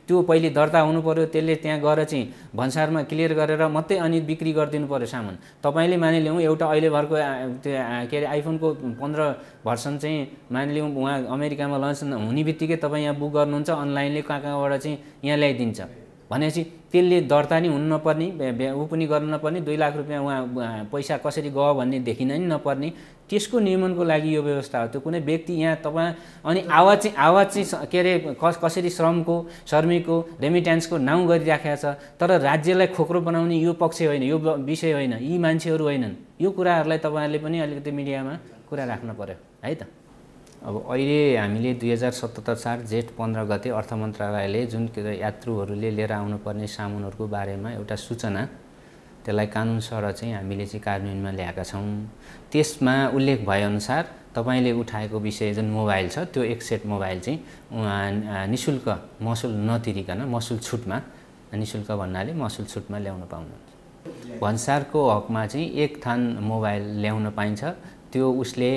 त्यो पहिले दर्ता हुनु पर्यो, त्यसले त्यहाँ गएर चाहिँ भन्सारमा क्लियर गरेर मात्रै अनि बिक्री गरिदिनु पर्यो सामान। तपाईले मानिलिउँ एउटा अहिले भरको त्यो के अरे आइफोनको 15 भर्सन चाहिँ मानिलिउँ उहाँ अमेरिकामा लन्च हुने बित्तिकै तपाईँ यहाँ बुक गर्नुहुन्छ अनलाइनले कहाँबाट चाहिँ यहाँ ल्याइदिन्छ भनेपछि त्यसले दर्ता नि हुनु नपर्ने, ऊ पनि गर्नु नपर्ने, 2 लाख रुपियाँ उहाँ पैसा कसरी गयो भन्ने देखिन नि नपर्ने। त्यसको नियमनको लागि यो व्यवस्था हो। त्यो कुनै व्यक्ति यहाँ तपाईँ अनि आवाज चाहिँ के अरे कसरी श्रमिकको रेमिट्यान्सको नाउँ गरिराखेको छ, तर राज्यलाई खोक्रो बनाउने यो पक्ष होइन, यो विषय होइन, यी मान्छेहरू होइनन्। यो कुराहरूलाई तपाईँहरूले पनि अलिकति मिडियामा कुरा राख्नु पर्यो है त। अब अहिले हामीले 2077 साल जेठ 15 गते अर्थ मन्त्रालयले जुन यात्रुहरूले लिएर आउनुपर्ने सामानहरूको बारेमा एउटा सूचना, त्यसलाई कानुनसर चाहिँ हामीले चाहिँ कार्यान्वयनमा ल्याएका छौँ। त्यसमा उल्लेख भएअनुसार तपाईँले उठाएको विषय जुन मोबाइल छ, त्यो एक सेट मोबाइल चाहिँ निःशुल्क महसुल नतिरिकन महसुल छुटमा, निःशुल्क भन्नाले महसुल छुटमा ल्याउन पाउनुहुन्छ। भन्सारको हकमा चाहिँ एक थान मोबाइल ल्याउन पाइन्छ। त्यो उसले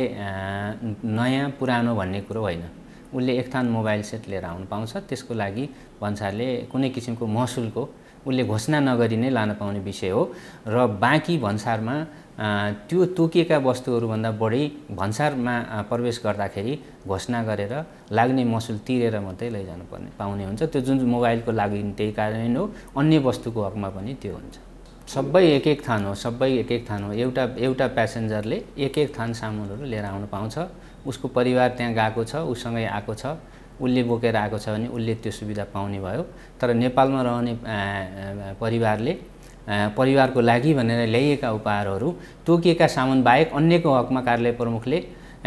नयाँ पुरानो भन्ने कुरो होइन, उसले एक थान मोबाइल सेट लिएर आउनु पाउँछ। त्यसको लागि भन्सारले कुनै किसिमको महसुलको उसले घोषणा नगरी नै लान पाउने विषय हो। र बाँकी भन्सारमा त्यो तोकिएका वस्तुहरूभन्दा बढी भन्सारमा प्रवेश गर्दाखेरि घोषणा गरेर लाग्ने महसुल तिरेर मात्रै लैजानु पाउने हुन्छ। त्यो जुन मोबाइलको लागि त्यही कारण हो, अन्य वस्तुको हकमा पनि त्यो हुन्छ। सबै एक एक थान हो, सबै एक एक थान हो। एउटा प्यासेन्जरले एक एक थान सामानहरू लिएर आउन पाउँछ। उसको परिवार त्यहाँ गएको छ, उसँगै आएको छ, उसले बोकेर आएको छ भने उसले त्यो सुविधा पाउने भयो। तर नेपालमा रहने परिवारले परिवारको लागि भनेर ल्याइएका उपहारहरू तोकिएका सामान बाहेक अन्यको हकमा कार्यालय प्रमुखले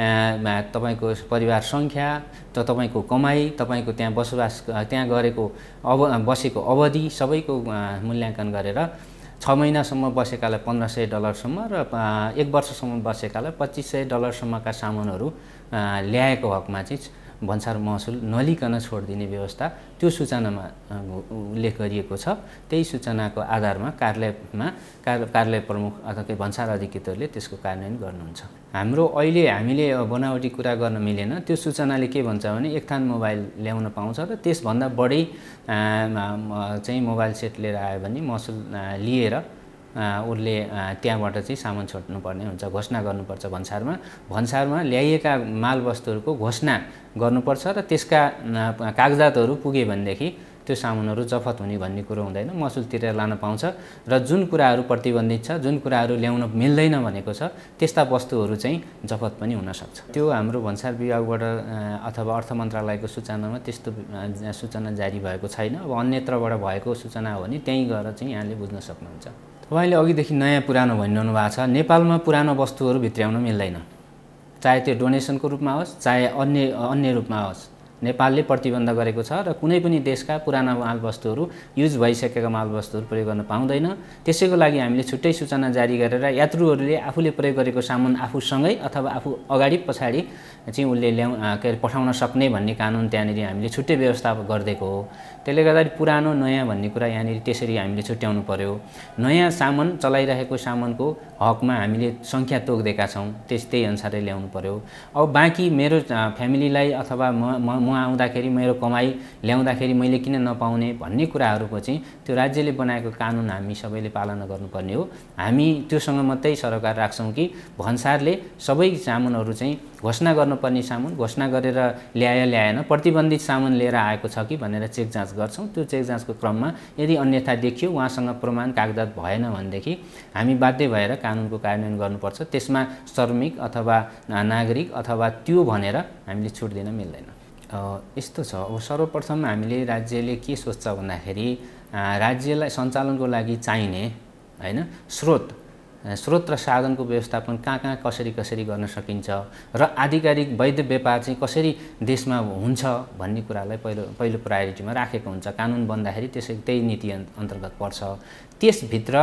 तपाईको परिवार सङ्ख्या, तपाईको कमाई, तपाईको त्यहाँ बसोबास, त्यहाँ गरेको बसेको अवधि सबैको मूल्याङ्कन गरेर 6 महिनासम्म बसेकालाई $1500 र 1 वर्षसम्म बसेकालाई $2500 सामानहरू ल्याएको हकमा चाहिँ भन्सार महसुल नलिकन छोडिदिने व्यवस्था त्यो सूचनामा उल्लेख गरिएको छ। त्यही सूचनाको आधारमा कार्यालय प्रमुख अथवा भन्सार अधिकृतहरूले त्यसको कार्यान्वयन गर्नुहुन्छ। हामीले बनावटी कुरा गर्न मिलेन। त्यो सूचनाले के भन्छ भने एक थान मोबाइल ल्याउन पाउँछ र त्यसभन्दा बढी चाहिँ मोबाइल सेट लिएर आयो भने महसुल लिएर उसले त्यहाँबाट चाहिँ सामान छोड्नुपर्ने हुन्छ, घोषणा गर्नुपर्छ। भन्सारमा ल्याइएका मालवस्तुहरूको घोषणा गर्नुपर्छ र त्यसका कागजातहरू पुगे भनेदेखि त्यो सामानहरू जफत हुने भन्ने कुरो हुँदैन, महसुल तिरेर लान पाउँछ। र जुन कुराहरू प्रतिबन्धित छ, जुन कुराहरू ल्याउन मिल्दैन भनेको छ, त्यस्ता वस्तुहरू चाहिँ जफत पनि हुन सक्छ। त्यो हाम्रो भन्सार विभागबाट अथवा अर्थ मन्त्रालयको सूचनामा त्यस्तो सूचना जारी भएको छैन। अब अन्यत्रबाट भएको सूचना हो भने त्यहीँ गएर चाहिँ यहाँले बुझ्न सक्नुहुन्छ। तपाईले अघिदेखि नयाँ पुरानो भनिरहनु भएको छ। नेपालमा पुरानो वस्तुहरू भित्र्याउन मिल्दैन, चाहे त्यो डोनेसनको रूपमा होस्, चाहे अन्य रूपमा होस्। नेपालले प्रतिबन्ध गरेको छ र कुनै पनि देशका पुराना मालवस्तुहरू, युज भइसकेका मालवस्तुहरू प्रयोग गर्न पाउँदैन। त्यसैको लागि हामीले छुट्टै सूचना जारी गरेर यात्रुहरूले आफूले प्रयोग गरेको सामान आफूसँगै अथवा आफू अगाडि पछाडि चाहिँ उसले पठाउन सक्ने भन्ने कानुन त्यहाँनिर हामीले छुट्टै व्यवस्था गरिदिएको हो। त्यसले गर्दा पुरानो नयाँ भन्ने कुरा यहाँनिर त्यसरी हामीले छुट्याउनु पर्यो। नयाँ सामान, चलाइरहेको सामानको हकमा हामीले सङ्ख्या तोक्दिएका छौँ, त्यस्तै अनुसारले ल्याउनु पर्यो। अब बाँकी मेरो फ्यामिलीलाई अथवा म आउँदाखेरि मेरो कमाई ल्याउँदाखेरि मैले किन नपाउने भन्ने कुराहरूको चाहिँ त्यो राज्यले बनाएको कानुन हामी सबैले पालना गर्नुपर्ने हो। हामी त्योसँग मात्रै सरोकार राख्छौँ कि भन्सारले सबै सामानहरू चाहिँ घोषणा गर्नुपर्ने सामान घोषणा गरेर ल्याएन, प्रतिबन्धित सामान लिएर आएको छ कि भनेर चेक जाँच गर्छौँ। त्यो चेक जाँचको क्रममा यदि अन्यथा देखियो, उहाँसँग प्रमाण कागजात भएन भनेदेखि हामी बाध्य भएर कानुनको कार्यान्वयन गर्नुपर्छ। त्यसमा श्रमिक अथवा नागरिक अथवा त्यो भनेर हामीले छुट दिन मिल्दैन। यस्तो छ। अब सर्वप्रथम हामीले राज्यले के सोच्छ भन्दाखेरि राज्यलाई सञ्चालनको लागि चाहिने हैन स्रोत र साधनको व्यवस्थापन कहाँ कसरी गर्न सकिन्छ र आधिकारिक वैध व्यापार चाहिँ कसरी देशमा हुन्छ भन्ने कुरालाई पहिलो प्रायोरिटीमा राखेको हुन्छ। कानुन बन्दाखेरि त्यही नीति अन्तर्गत पर्छ। त्यसभित्र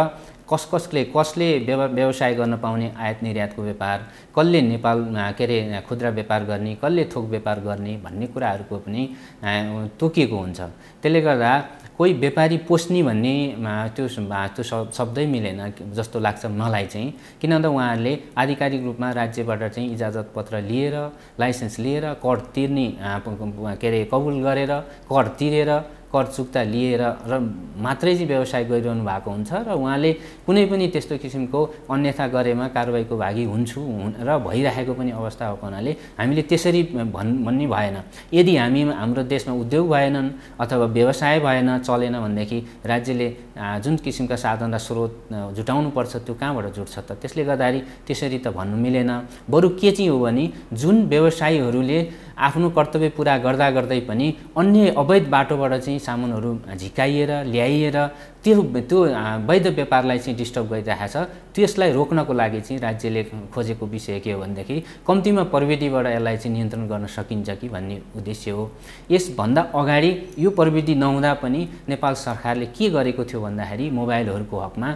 कसले व्यवसाय गर्न पाउने आयात निर्यातको व्यापार, कसले नेपालमा खुद्रा व्यापार गर्ने, कसले थोक व्यापार गर्ने भन्ने कुराहरूको पनि तोकिएको हुन्छ। त्यसले गर्दा कोही व्यापारी पोस्नी भन्ने त्यो शब्दै मिलेन जस्तो लाग्छ मलाई चाहिँ। किन भन्दा उहाँहरूले आधिकारिक रूपमा राज्यबाट चाहिँ इजाजत पत्र लिएर, लाइसेन्स लिएर, कर तिर्ने कबुल गरेर, कर तिरेर कर चुक्ता लिएर र मात्रै चाहिँ व्यवसाय गरिरहनु भएको हुन्छ र उहाँले कुनै पनि त्यस्तो किसिमको अन्यथा गरेमा कारबाहीको भागी हुन्छु र भइरहेको पनि अवस्था भएको हुनाले हामीले त्यसरी भन्ने भएन। यदि हाम्रो देशमा उद्योग भएनन् अथवा व्यवसाय भएन चलेन भनेदेखि राज्यले जुन किसिमका साधन र स्रोत जुटाउनु पर्छ त्यो कहाँबाट जुट्छ त? त्यसले गर्दाखेरि त्यसरी त भन्नु मिलेन। बरु के चाहिँ हो भने जुन व्यवसायीहरूले आफ्नो कर्तव्य पुरा गर्दा गर्दै पनि अन्य अवैध बाटोबाट चाहिँ सामानहरू झिकाइएर ल्याइएर त्यो वैध व्यापारलाई चाहिँ डिस्टर्ब गरिरहेको छ। त्यसलाई रोक्नको लागि चाहिँ राज्यले खोजेको विषय के हो भनेदेखि कम्तीमा प्रविधिबाट यसलाई चाहिँ नियन्त्रण गर्न सकिन्छ कि भन्ने उद्देश्य हो। यसभन्दा अगाडि यो प्रविधि नहुँदा पनि नेपाल सरकारले के गरेको थियो भन्दाखेरि मोबाइलहरूको हकमा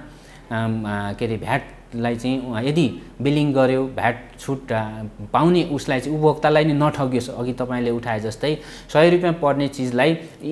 के अरे भ्याटलाई चाहिँ यदि बिलिङ गर्यो भ्याट छुट पाउने उसलाई चाहिँ उपभोक्तालाई नै नठगियोस्। अघि तपाईँले उठाए जस्तै 100 रुपियाँ पर्ने चिजलाई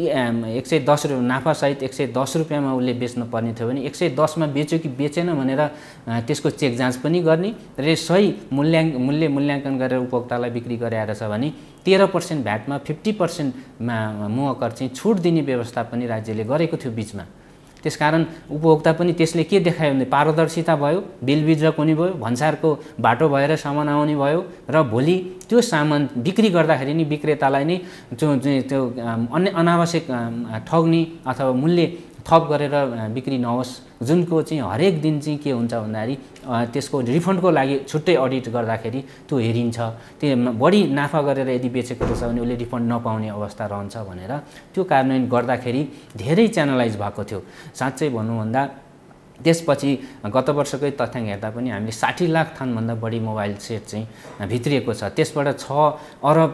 110 रुपियाँ नाफासहित 110 रुपियाँमा उसले बेच्नु पर्ने थियो भने 110 मा बेच्यो कि बेचेन भनेर त्यसको चेक जाँच पनि गर्ने र सही मूल्याङ्कन गरेर उपभोक्तालाई बिक्री गराएर छ भने 13% भ्याटमा 50% मुहकर चाहिँ छुट दिने व्यवस्था पनि राज्यले गरेको थियो बीचमा। त्यसकारण उपभोक्ता पनि त्यसले के देखायो भने पारदर्शिता भयो, बिल विद्रह कुनै भयो, भन्सारको बाटो भएर सामान आउने भयो र भोलि त्यो सामान बिक्री गर्दाखेरि नि विक्रेतालाई नै त्यो अन्य अनावश्यक ठग्ने अथवा मूल्य थप गरेर बिक्री नहोस्। जुनको चाहिँ हरेक दिन चाहिँ के हुन्छ भन्दाखेरि त्यसको रिफन्डको लागि छुट्टै अडिट गर्दाखेरि त्यो हेरिन्छ। त्यो बढी नाफा गरेर यदि बेचेको छ भने उसले रिफन्ड नपाउने अवस्था रहन्छ भनेर त्यो कार्यान्वयन गर्दाखेरि धेरै च्यानलाइज भएको थियो। साँच्चै भन्नुभन्दा त्यसपछि गत वर्षकै तथ्याङ्क हेर्दा पनि हामीले 60 लाख थानभन्दा बढी मोबाइल सेट चाहिँ भित्रिएको छ। त्यसबाट 6 अरब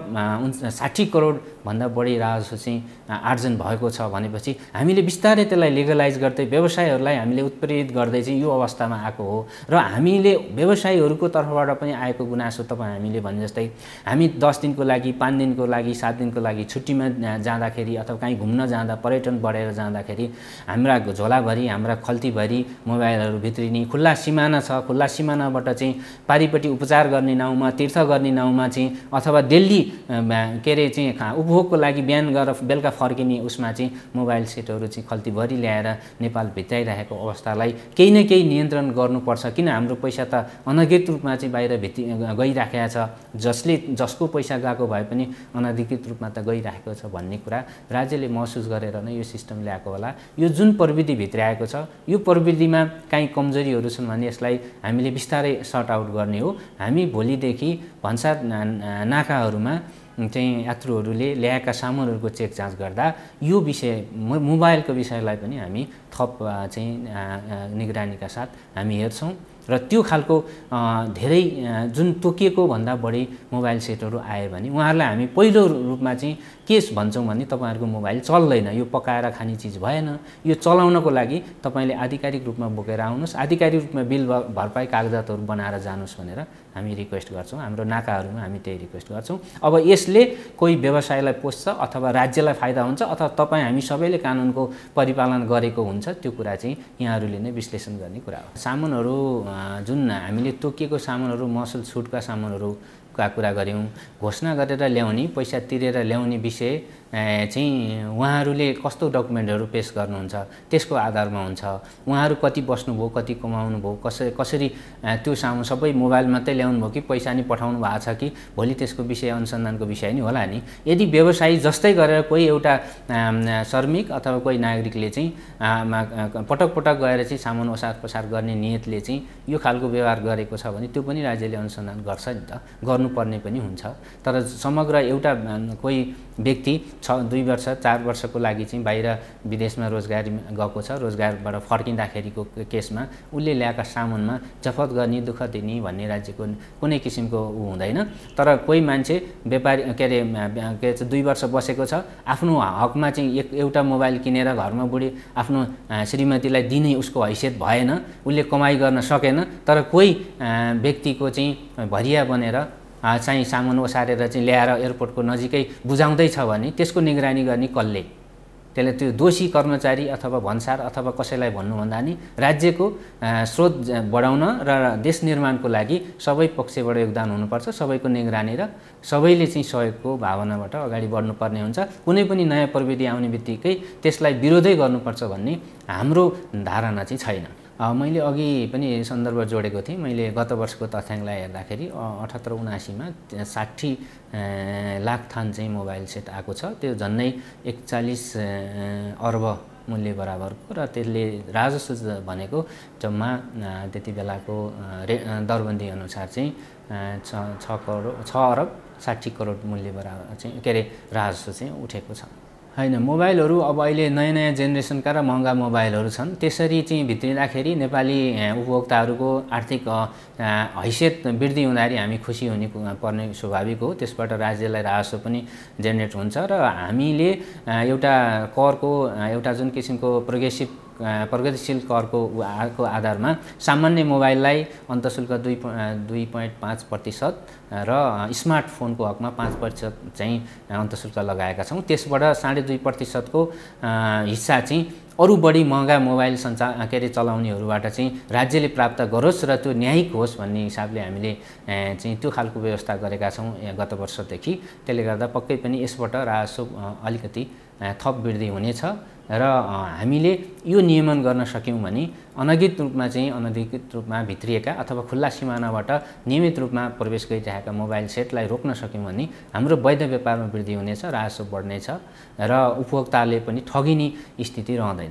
60 करोड भन्दा बढी राजस्व चाहिँ आर्जन भएको छ भनेपछि हामीले बिस्तारै त्यसलाई लिगलाइज गर्दै व्यवसायहरूलाई हामीले उत्प्रेरित गर्दै चाहिँ यो अवस्थामा आएको हो। र हामीले व्यवसायीहरूको तर्फबाट पनि आएको गुनासो तपाईँ हामीले भने जस्तै हामी 10 दिनको लागि 5 दिनको लागि 7 दिनको लागि छुट्टीमा जाँदाखेरि अथवा कहीँ घुम्न जाँदा पर्यटन बढेर जाँदाखेरि हाम्रा झोलाभरि हाम्रा खल्तीभरि मोबाइलहरू भित्रिने खुल्ला सिमाना छ। खुल्ला सिमानाबाट चाहिँ पारिपट्टि उपचार गर्ने नाउँमा तीर्थ गर्ने नाउँमा चाहिँ अथवा दिल्ली के अरे चाहिँ उपभोगको लागि बिहान गएर बेलुका फर्किने उसमा चाहिँ मोबाइल सेटहरू चाहिँ खल्तीभरि ल्याएर नेपाल भित्राइरहेको अवस्थालाई केही न केही नियन्त्रण गर्नुपर्छ। किन हाम्रो पैसा त अनधिकृत रूपमा चाहिँ बाहिर गइराखेको छ, जसको पैसा गएको भए पनि अनधिकृत रूपमा त गइराखेको छ भन्ने कुरा राज्यले महसुस गरेर नै यो सिस्टम ल्याएको होला। यो जुन प्रविधि भित्राएको छ यो प्रविधिमा काहीँ कमजोरीहरू छन् भने यसलाई हामीले बिस्तारै सर्ट आउट गर्ने हो। हामी भोलिदेखि भन्सार नाकाहरूमा चाहिँ यात्रुहरूले ल्याएका सामानहरूको चेक जाँच गर्दा यो विषय मोबाइलको विषयलाई पनि हामी थप चाहिँ निगरानीका साथ हामी हेर्छौँ र त्यो खालको धेरै जुन तोकिएको भन्दा बढी मोबाइल सेटहरू आए भने उहाँहरूलाई हामी पहिलो रूपमा चाहिँ के भन्छौँ भने तपाईँहरूको मोबाइल चल्दैन, यो पकाएर खाने चिज भएन, यो चलाउनको लागि तपाईँले आधिकारिक रूपमा बोकेर आउनुहोस्, आधिकारिक रूपमा बिल भरपाई कागजातहरू बनाएर जानुहोस् भनेर हामी रिक्वेस्ट गर्छौँ। हाम्रो नाकाहरूमा हामी त्यही रिक्वेस्ट गर्छौँ। अब यसले कोही व्यवसायलाई पोस्छ अथवा राज्यलाई फाइदा हुन्छ अथवा तपाईँ हामी सबैले कानुनको परिपालन गरेको हुन्छ त्यो कुरा चाहिँ यहाँहरूले नै विश्लेषण गर्ने कुरा हो। सामानहरू जुन हामीले तोकिएको सामानहरू महसुल छुटका सामानहरूका कुरा गऱ्यौँ, घोषणा गरेर ल्याउने पैसा तिरेर ल्याउने विषय चाहिँ उहाँहरूले कस्तो डकुमेन्टहरू पेश गर्नुहुन्छ त्यसको आधारमा हुन्छ। उहाँहरू कति बस्नुभयो, कति कमाउनु भयो, कसरी त्यो सामान सबै मोबाइल मात्रै ल्याउनु भयो कि पैसा नि पठाउनु भएको छ कि भोलि त्यसको विषय अनुसन्धानको विषय नि होला नि। यदि व्यवसायी जस्तै गरेर कोही एउटा श्रमिक अथवा कोही नागरिकले चाहिँ पटक पटक गएर चाहिँ सामान ओसार पसार गर्ने नियतले चाहिँ यो खालको व्यवहार गरेको छ भने त्यो पनि राज्यले अनुसन्धान गर्छ नि त, गर्नुपर्ने पनि हुन्छ। तर समग्र एउटा कोही व्यक्ति 2 वर्ष 4 वर्षको लागि चाहिँ बाहिर विदेशमा रोजगारी गएको छ, रोजगारबाट फर्किँदाखेरिको केसमा उसले ल्याएका सामानमा जफत गर्ने दुःख दिने भन्ने राज्यको कुनै किसिमको हुँदैन। तर कोही मान्छे व्यापारी के अरे 2 वर्ष बसेको छ, आफ्नो हकमा चाहिँ एउटा मोबाइल किनेर घरमा बुढी आफ्नो श्रीमतीलाई दिने उसको हैसियत भएन, उसले कमाइ गर्न सकेन, तर कोही व्यक्तिको चाहिँ भरिया बनेर चाहिँ सामान ओसारेर चाहिँ ल्याएर एयरपोर्टको नजिकै बुझाउँदैछ भने त्यसको निगरानी गर्ने कसले? त्यसले त्यो दोषी कर्मचारी अथवा भन्सार अथवा कसैलाई भन्नुभन्दा नि राज्यको स्रोत बढाउन र देश निर्माणको लागि सबै पक्षबाट योगदान हुनुपर्छ, सबैको निगरानी र सबैले चाहिँ सहयोगको भावनाबाट अगाडि बढ्नुपर्ने हुन्छ। कुनै पनि नयाँ प्रविधि आउने बित्तिकै त्यसलाई विरोधै गर्नुपर्छ भन्ने हाम्रो धारणा चाहिँ छैन। मैले अघि पनि सन्दर्भ जोडेको थिएँ। मैले गत वर्षको तथ्याङ्कलाई हेर्दाखेरि 78-79 मा 60 लाख थान चाहिँ मोबाइल सेट आएको छ। त्यो झन्नै 41 अर्ब मूल्य बराबरको र त्यसले राजस्व भनेको जम्मा त्यति बेलाको दरबन्दी अनुसार चाहिँ 6 अरब 60 करोड मूल्य बराबर चाहिँ के अरे राजस्व चाहिँ उठेको छ। हैन, मोबाइलहरू अब अहिले नयाँ नयाँ जेनेरेसनका र महँगा मोबाइलहरू छन्। त्यसरी चाहिँ भित्रिँदाखेरि नेपाली उपभोक्ताहरूको आर्थिक हैसियत वृद्धि हुँदाखेरि हामी खुसी हुने पर्ने स्वाभाविक हो। त्यसबाट राज्यलाई राजस्व पनि जेनेरेट हुन्छ र हामीले एउटा करको एउटा जुन किसिमको प्रगतिशील करको आधारमा सामान्य मोबाइललाई अन्तःशुल्क 2.5% र स्मार्टफोनको हकमा 5% चाहिँ अन्तःशुल्क लगाएका छौँ। त्यसबाट 2.5% को हिस्सा चाहिँ अरू बढी महँगा मोबाइल चलाउनेहरूबाट चाहिँ राज्यले प्राप्त गरोस् र त्यो न्यायिक होस् भन्ने हिसाबले हामीले चाहिँ त्यो खालको व्यवस्था गरेका छौँ गत वर्षदेखि। त्यसले गर्दा पक्कै पनि यसबाट राजस्व अलिकति थप वृद्धि हुनेछ र हामीले यो नियमन गर्न सक्यौँ भने अनधिकृत रूपमा भित्रिएका अथवा खुल्ला सिमानाबाट नियमित रूपमा प्रवेश गरिरहेका मोबाइल सेटलाई रोक्न सक्यौँ भने हाम्रो वैध व्यापारमा वृद्धि हुनेछ, राजस्व बढ्नेछ र उपभोक्ताले पनि ठगिने स्थिति रहँदैन।